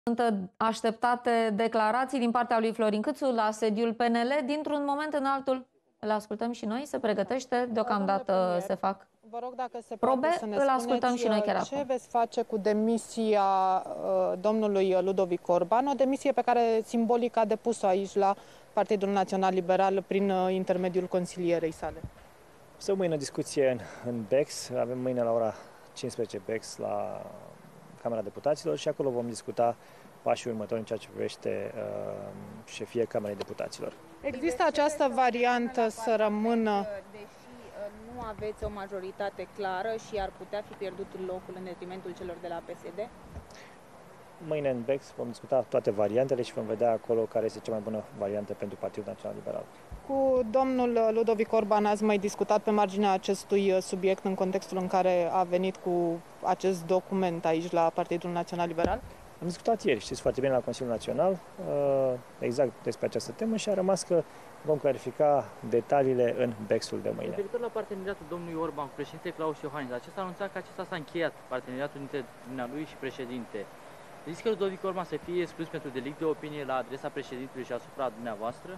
Sunt așteptate declarații din partea lui Florin Câțu la sediul PNL. Dintr-un moment în altul, îl ascultăm și noi, se pregătește, deocamdată se fac vă rog dacă se probe, poate să ne îl ascultăm și noi chiar ce acum. veți face cu demisia domnului Ludovic Orban, o demisie pe care simbolic a depus-o aici la Partidul Național Liberal prin intermediul consilierei sale. Să mâine discuție în BEX, avem mâine la ora 15 BEX la Camera Deputaților și acolo vom discuta pașii următori în ceea ce privește șefia Camerei Deputaților. Există această variantă să rămână... Deși nu aveți o majoritate clară și ar putea fi pierdut locul în detrimentul celor de la PSD? Mâine în BEX vom discuta toate variantele și vom vedea acolo care este cea mai bună variantă pentru Partidul Național Liberal. Cu domnul Ludovic Orban ați mai discutat pe marginea acestui subiect în contextul în care a venit cu acest document aici la Partidul Național Liberal? Am discutat ieri, știți foarte bine, la Consiliul Național, exact despre această temă și a rămas că vom clarifica detaliile în BEX-ul de mâine. Referitor la parteneriatul domnului Orban cu președintele Klaus Iohannis, acesta a anunțat că acesta s-a încheiat, parteneriatul dintre dumnealui și președinte. Riscă Ludovic Orban să fie exclus pentru delict de opinie la adresa președintelui și asupra dumneavoastră?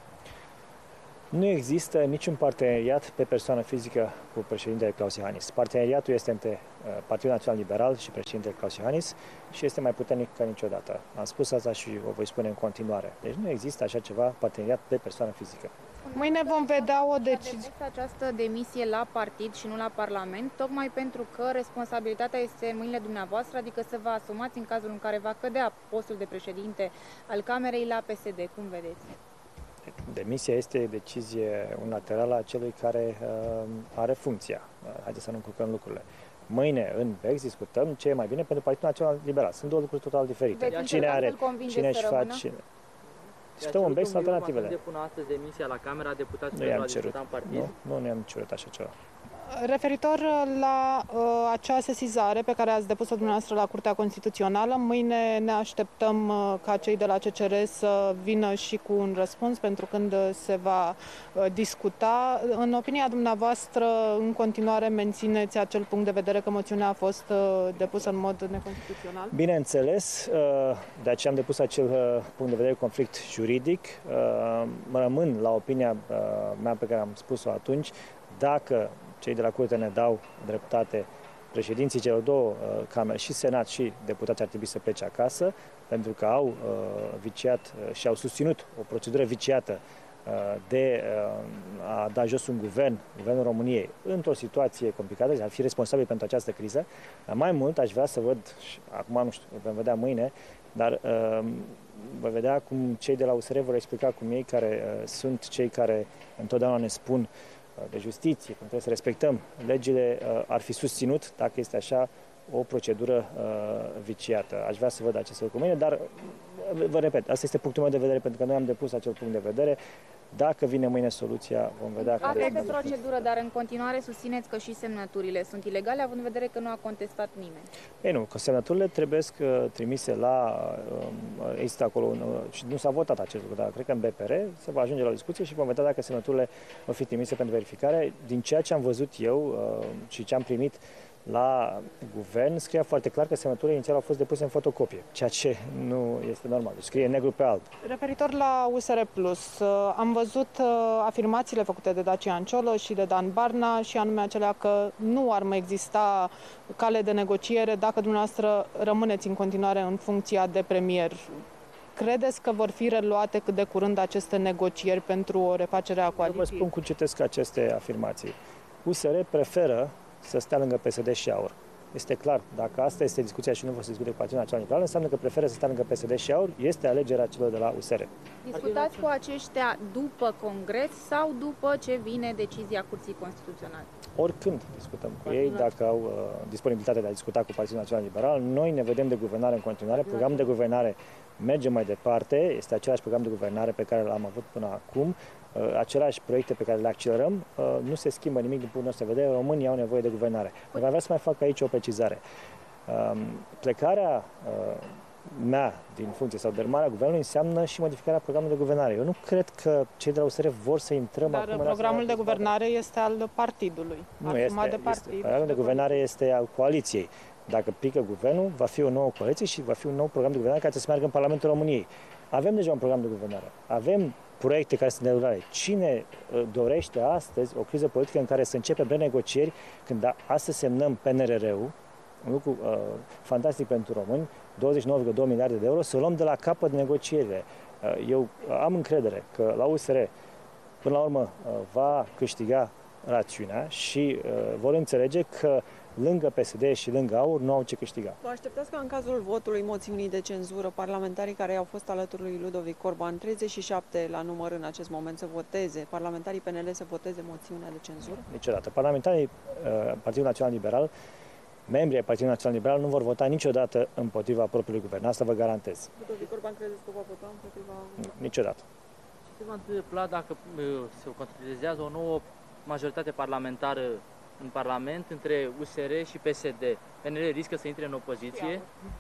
Nu există niciun parteneriat pe persoană fizică cu președintele Klaus Iohannis. Parteneriatul este între Partidul Național Liberal și președintele Klaus Iohannis și este mai puternic ca niciodată. Am spus asta și o voi spune în continuare. Deci nu există așa ceva, parteneriat pe persoană fizică. Mâine vom vedea o decizie. A depus această demisie la partid și nu la Parlament, tocmai pentru că responsabilitatea este în mâinile dumneavoastră, adică să vă asumați în cazul în care va cădea postul de președinte al Camerei la PSD. Cum vedeți? Demisia este decizie unilaterală a celui care are funcția. Haideți să nu încurcăm lucrurile. Mâine în BEX discutăm ce e mai bine pentru Partidul Național Liberal. Sunt două lucruri total diferite. Cine își face... Discutăm în BEX alternativele. Să depună astăzi demisia la Camera Deputaților pentru a discuta în partid? Nu ne-am cerut așa ceva. Referitor la acea sesizare pe care ați depus-o dumneavoastră la Curtea Constituțională, mâine ne așteptăm ca cei de la CCR să vină și cu un răspuns pentru când se va discuta. În opinia dumneavoastră, în continuare mențineți acel punct de vedere că moțiunea a fost depusă în mod neconstituțional? Bineînțeles, de aceea am depus acel punct de vedere conflict juridic. Rămân la opinia mea pe care am spus-o atunci. Dacă cei de la Curte ne dau dreptate, președinții celor două camere, și Senat și deputații, ar trebui să plece acasă, pentru că au viciat și au susținut o procedură viciată de a da jos un guvernul României, într-o situație complicată, ar fi responsabil pentru această criză. Dar mai mult aș vrea să văd, și acum nu știu, vom vedea mâine, dar voi vedea cum cei de la USR vor explica cum ei, care sunt cei care întotdeauna ne spun de justiție, cum trebuie să respectăm legile, ar fi susținut, dacă este așa, o procedură viciată. Aș vrea să văd acest lucru mâine, dar vă repet, asta este punctul meu de vedere, pentru că noi am depus acel punct de vedere. Dacă vine mâine soluția, vom vedea care este procedură, dar în continuare susțineți că și semnăturile sunt ilegale, având în vedere că nu a contestat nimeni. Ei nu, că semnăturile trebuie trimise la... există acolo, și nu s-a votat acest lucru, dar cred că în BPR se va ajunge la o discuție și vom vedea dacă semnăturile vor fi trimise pentru verificare. Din ceea ce am văzut eu și ce am primit la guvern, scria foarte clar că semnăturile inițial au fost depuse în fotocopie, ceea ce nu este normal. Deci scrie negru pe alb. Referitor la USR Plus, am văzut afirmațiile făcute de Dacian Ciolo și de Dan Barna, și anume acelea că nu ar mai exista cale de negociere dacă dumneavoastră rămâneți în continuare în funcția de premier. Credeți că vor fi reluate cât de curând aceste negocieri pentru o refacere a coaliției? Vă spun cum citesc aceste afirmații. USR preferă să stea lângă PSD și AUR. Este clar, dacă asta este discuția și nu vor să discute cu Partidul Național Liberal, înseamnă că preferă să stea lângă PSD și AUR, este alegerea celor de la USR. Discutați cu aceștia după Congres sau după ce vine decizia Curții Constituționale? Oricând discutăm cu ei, dacă au disponibilitatea de a discuta cu Partidul Național Liberal. Noi ne vedem de guvernare în continuare, programul de guvernare merge mai departe, este același program de guvernare pe care l-am avut până acum, aceleași proiecte pe care le accelerăm, nu se schimbă nimic din punctul nostru de vedere, românii au nevoie de guvernare. Dar vreau să mai fac aici o precizare. Plecarea mea din funcție sau dermarea guvernului înseamnă și modificarea programului de guvernare. Eu nu cred că cei de la USR vor să intrăm acum. Dar programul de guvernare este al partidului. Nu este. Programul de guvernare este al coaliției. Dacă pică guvernul, va fi o nouă coaliție și va fi un nou program de guvernare care să meargă în Parlamentul României. Avem deja un program de guvernare, avem proiecte care sunt de derulare. Cine dorește astăzi o criză politică în care să începem renegocieri, când astăzi semnăm PNRR-ul, un lucru fantastic pentru români, 29,2 miliarde de euro, să luăm de la capăt negocierile. Eu am încredere că la USR, până la urmă, va câștiga rațiunea și vor înțelege că lângă PSD și lângă AUR nu au ce câștiga. Vă așteptați ca în cazul votului moțiunii de cenzură, parlamentarii care au fost alături lui Ludovic Orban, 37 la număr în acest moment, să voteze, parlamentarii PNL să voteze moțiunea de cenzură? Niciodată. Parlamentarii Partidului Național Liberal, membrii ai Partidului Național Liberal, nu vor vota niciodată împotriva propriului guvern. Asta vă garantez. Ludovic Orban credeți că va vota împotriva? Niciodată. Ce se va întâmpla dacă se concretizează o nouă majoritate parlamentară în Parlament între USR și PSD? PNL riscă să intre în opoziție?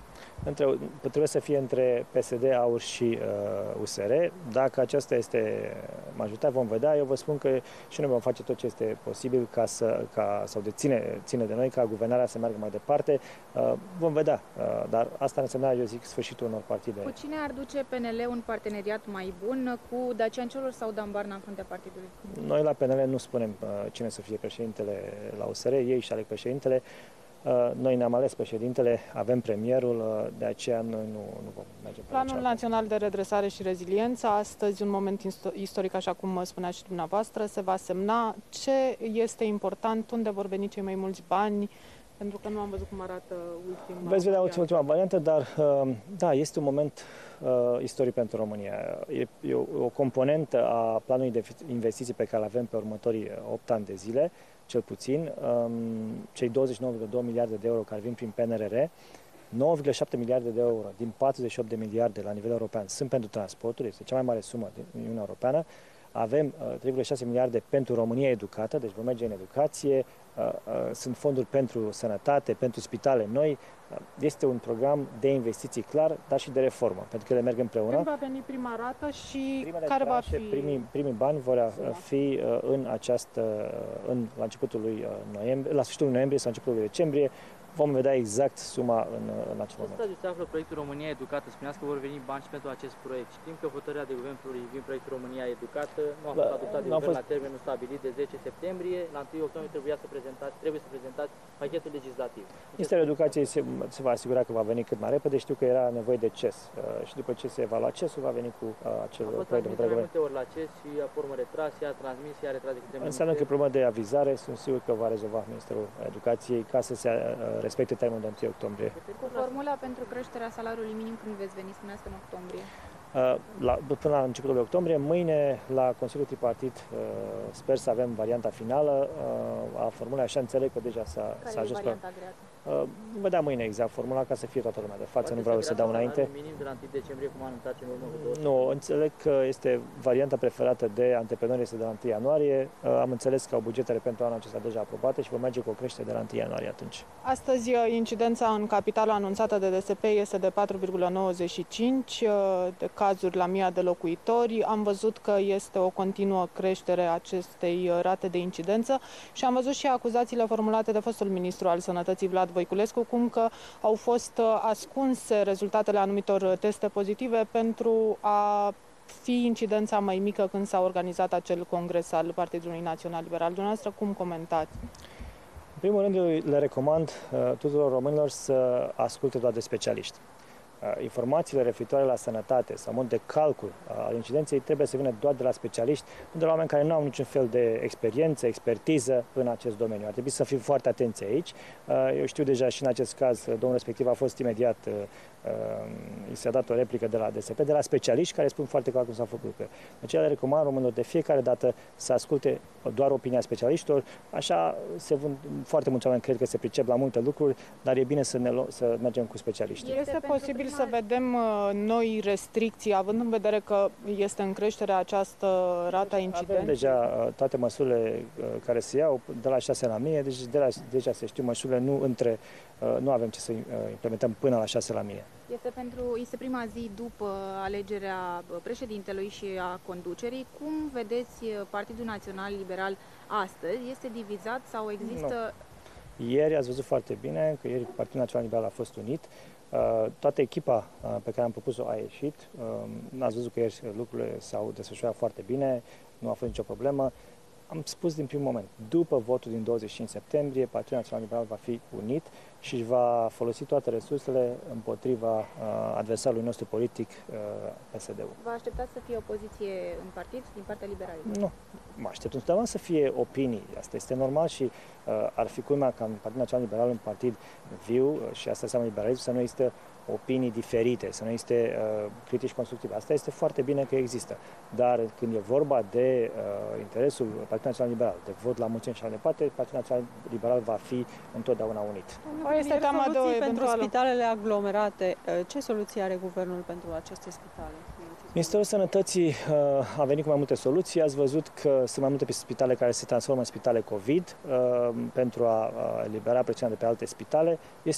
Trebuie să fie între PSD, AUR și USR. Dacă aceasta este majoritatea, vom vedea. Eu vă spun că și noi vom face tot ce este posibil sau ține de noi ca guvernarea să meargă mai departe. Vom vedea, dar asta însemna, eu zic, sfârșitul unor partide. Cu cine ar duce PNL un parteneriat mai bun, cu Dacian Cioloș sau Dan Barna în fruntea partidului? Noi la PNL nu spunem cine să fie președintele la USR, ei și aleg președintele. Noi ne-am ales președintele, avem premierul, de aceea noi nu vom merge pe Planul Național de Redresare și Reziliență, astăzi un moment istoric, așa cum spuneați și dumneavoastră, se va semna. Ce este important, unde vor veni cei mai mulți bani, pentru că nu am văzut cum arată ultima. Veți vedea ultima variantă, dar da, este un moment istoric pentru România. E o componentă a planului de investiții pe care îl avem pe următorii 8 ani de zile, cel puțin, cei 29,2 miliarde de euro care vin prin PNRR, 9,7 miliarde de euro din 48 de miliarde la nivel european sunt pentru transporturi, este cea mai mare sumă din Uniunea Europeană. Avem 3,6 miliarde pentru România educată, deci vom merge în educație, sunt fonduri pentru sănătate, pentru spitale noi. Este un program de investiții clar, dar și de reformă, pentru că le merg împreună. Când va veni prima rată și care va fi? Primii bani vor fi la începutul lui noiembrie, la sfârșitul lui noiembrie sau începutul lui decembrie. Vom vedea exact suma în acel moment. În stadiu se află proiectul România Educată. Spuneați că vor veni bani și pentru acest proiect. Știm că hotărârea de guvern privind proiectul România Educată nu a fost adoptat de guvern la termenul stabilit de 10 septembrie. La 1 octombrie trebuie să prezentați pachetul legislativ. Ministerul Educației se va asigura că va veni cât mai repede. Știu că era nevoie de CES și după ce se evalua CES-ul va veni cu acel proiect de hotărâre. A fost multe ori la CES și a formă retras, i-a transmis, i-a retras de câte mai Înseamnă că e problemă de avizare, sunt sigur că va rezolva Ministerul Educației ca să se respecte termenul de 1 octombrie. Cu formula pentru creșterea salariului minim când veți veni, spuneați că în octombrie? Până la începutul octombrie. Mâine, la Consiliul Tripartit, sper să avem varianta finală a formulei, așa înțeleg că deja s-a ajuns pe... Vedea mâine exact formula ca să fie toată lumea de față, nu vreau să dau înainte. Minim de la 1 decembrie, cum a anunțat în urmă cu 2 Nu, înțeleg că este varianta preferată de antreprenori, este de la 1 ianuarie. Am înțeles că au bugetele pentru anul acesta deja aprobate și vom merge cu o creștere de la 1 ianuarie atunci. Astăzi, incidența în capitală anunțată de DSP este de 4,95 de cazuri la 1000 de locuitori. Am văzut că este o continuă creștere a acestei rate de incidență și am văzut și acuzațiile formulate de fostul ministru al Sănătății, Vlad Voiculescu, cum că au fost ascunse rezultatele anumitor teste pozitive pentru a fi incidența mai mică când s-a organizat acel congres al Partidului Național Liberal. Dumneavoastră, cum comentați? În primul rând, le recomand tuturor românilor să asculte doar de specialiști. Informațiile referitoare la sănătate sau mod de calcul al incidenței trebuie să vină doar de la specialiști, nu de la oameni care nu au niciun fel de experiență, expertiză în acest domeniu. Ar trebui să fim foarte atenți aici. Eu știu deja și în acest caz, domnul respectiv a fost imediat, i s-a dat o replică de la DSP, de la specialiști care spun foarte clar cum s-a făcut. De aceea le recomand românilor de fiecare dată să asculte doar opinia specialiștilor. Așa foarte mulți oameni cred că se pricep la multe lucruri, dar e bine să mergem cu specialiștii. Este posibil să vedem noi restricții, având în vedere că este în creștere această rată a incidenței? Avem deja toate măsurile care se iau de la 6 la 1000, deci deja se știu măsurile, nu avem ce să implementăm până la 6 la 1000. Este prima zi după alegerea președintelui și a conducerii. Cum vedeți Partidul Național Liberal astăzi? Este divizat sau există... Ieri ați văzut foarte bine că ieri Partidul Național Liberal a fost unit. Toată echipa pe care am propus-o a ieșit. Ați văzut că ieri lucrurile s-au desfășurat foarte bine, nu a fost nicio problemă. Am spus din primul moment, după votul din 25 septembrie, Partidul Național Liberal va fi unit și își va folosi toate resursele împotriva adversarului nostru politic, PSD-ul. Vă așteptați să fie opoziție în partid din partea liberalilor? Nu, mă aștept întotdeauna să fie opinii. Asta este normal și ar fi culmea ca în Partidul Național Liberal un partid viu și asta înseamnă liberalism, să nu există opinii diferite, să nu existe critici constructive. Asta este foarte bine că există. Dar când e vorba de interesul Partidului Național Liberal, de vot la mulțimi și așa departe, Partidul Național Liberal va fi întotdeauna unit. Este teama de pentru spitalele aglomerate. Ce soluție are guvernul pentru aceste spitale? Ministerul Sănătății a venit cu mai multe soluții. Ați văzut că sunt mai multe spitale care se transformă în spitale COVID pentru a elibera presiunea de pe alte spitale.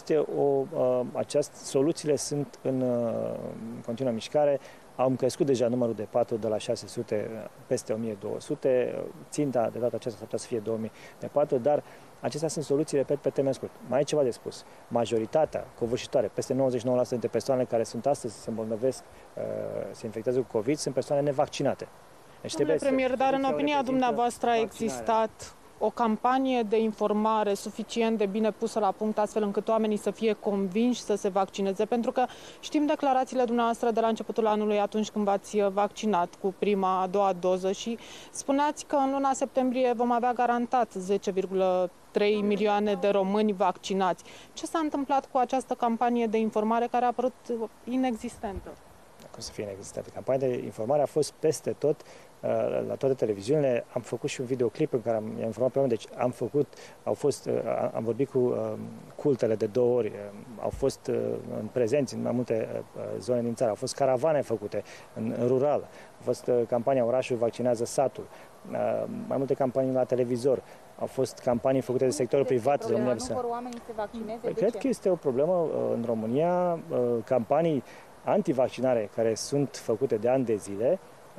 Soluțiile sunt în continuă mișcare. Am crescut deja numărul de paturi de la 600 peste 1200. Ținta de data aceasta s-ar putea să fie 2000 de paturi, dar acestea sunt soluții, repet, pe termen scurt. Mai e ceva de spus. Majoritatea covârșitoare, peste 99% dintre persoanele care sunt astăzi, se îmbolnăvesc, se infectează cu COVID, sunt persoane nevaccinate. Deci domnule premier, dar în opinia dumneavoastră a existat o campanie de informare suficient de bine pusă la punct, astfel încât oamenii să fie convinși să se vaccineze? Pentru că știm declarațiile dumneavoastră de la începutul anului, atunci când v-ați vaccinat cu prima, a doua doză și spuneați că în luna septembrie vom avea garantat 10,3 milioane de români vaccinați. Ce s-a întâmplat cu această campanie de informare care a apărut inexistentă? Cum să fie inexistentă? Campania de informare a fost peste tot, la toate televiziunile. Am făcut și un videoclip în care am informat pe oameni. Deci am vorbit cu cultele de 2 ori, au fost în prezenți în mai multe zone din țară, au fost caravane făcute în rural, a fost campania Orașul vaccinează satul, mai multe campanii la televizor, au fost campanii făcute de sectorul privat. Nu vor oamenii să vaccineze? Cred că este o problemă în România, campanii antivaccinare care sunt făcute de ani de zile.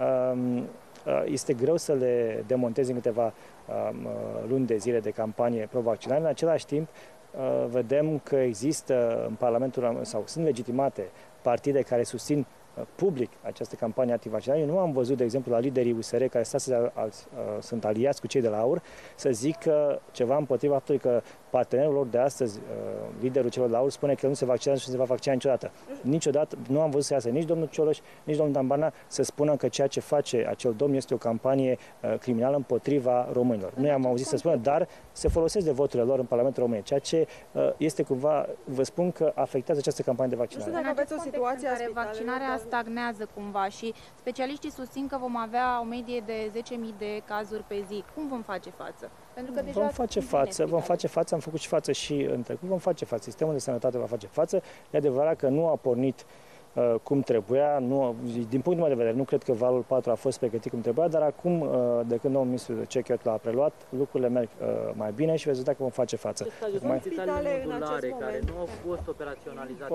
Este greu să le demontezi în câteva luni de zile de campanie pro-vaccinare. În același timp, vedem că există în Parlamentul, sau sunt legitimate partide care susțin public această campanie antivaccinare. Eu nu am văzut, de exemplu, la liderii USR, care sunt aliați cu cei de la AUR, să zică ceva împotriva faptului că partenerul lor de astăzi, liderul celor de la AUR, spune că nu se vaccinează și nu se va vaccina niciodată. Niciodată nu am văzut să iasă nici domnul Cioloș, nici domnul Dambana să spună că ceea ce face acel domn este o campanie criminală împotriva românilor. Nu i-am auzit să spună, dar se folosesc de voturile lor în Parlamentul României, ceea ce este cumva, vă spun că afectează această campanie de vaccinare. În acest context în care vaccinarea stagnează cumva și specialiștii susțin că vom avea o medie de 10.000 de cazuri pe zi. Cum vom face față? Pentru că deja vom face față, am făcut și față și în trecut, vom face față. Sistemul de sănătate va face față. E adevărat că nu a pornit cum trebuia, din punctul meu de vedere, nu cred că valul 4 a fost pregătit cum trebuia, dar acum, de când domnul ministru Cechiot l-a preluat, lucrurile merg mai bine și veți vedea că vom face față. Sunt spitalele modulare care nu au fost operaționalizate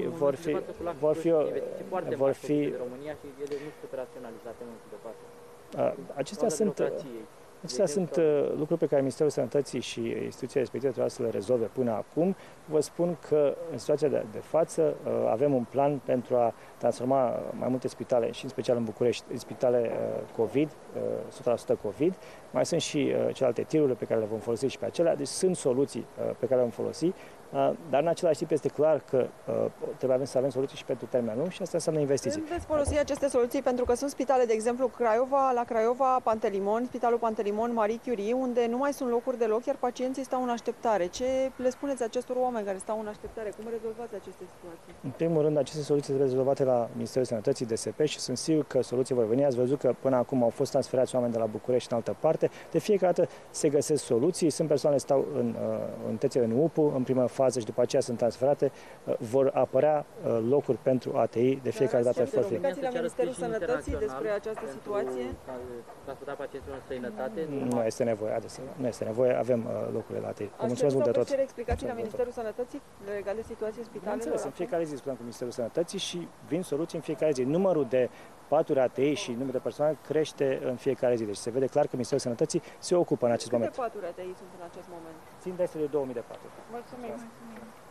vor fi de România și ele nu sunt operaționalizate în momentul de față. Acestea sunt lucruri pe care Ministerul Sănătății și instituțiile respective trebuie să le rezolve până acum. Vă spun că în situația de față avem un plan pentru a transforma mai multe spitale, și în special în București, spitale COVID, 100% COVID. Mai sunt și celelalte tiruri pe care le vom folosi și pe acelea. Deci sunt soluții pe care le vom folosi. Dar în același timp este clar că trebuie să avem soluții și pentru termen lung și asta înseamnă investiții. Când veți folosi aceste soluții? Pentru că sunt spitale, de exemplu, la Craiova, Pantelimon, Spitalul Pantelimon, Marie Curie, unde nu mai sunt locuri deloc, iar pacienții stau în așteptare. Ce le spuneți acestor oameni care stau în așteptare? Cum rezolvați aceste situații? În primul rând, aceste soluții trebuie rezolvate la Ministerul Sănătății, DSP, și sunt sigur că soluții vor veni. Ați văzut că până acum au fost transferați oameni de la București în altă parte. De fiecare dată se găsesc soluții. Sunt persoane care stau în UPU, în primă fază, și după aceea sunt transferate. Vor apărea locuri pentru ATI de fiecare dată. Ce la Ministerul Sănătății despre această situație? Transportarea pacienților în străinătate Nu este nevoie, nu este nevoie, avem locurile la ATI. Vă mulțumesc mult de tot. Aștept explicații la Ministerul Sănătății legate de situației spitalelor? Bineînțeles, în fiecare zi discutăm cu Ministerul Sănătății și vin soluții în fiecare zi. Numărul de paturi ATI și numărul de personal crește în fiecare zi. Deci se vede clar că Ministerul Sănătății se ocupă în acest moment. Câte paturi ATI sunt în acest moment? Țin de 2000 de paturi. Mulțumim.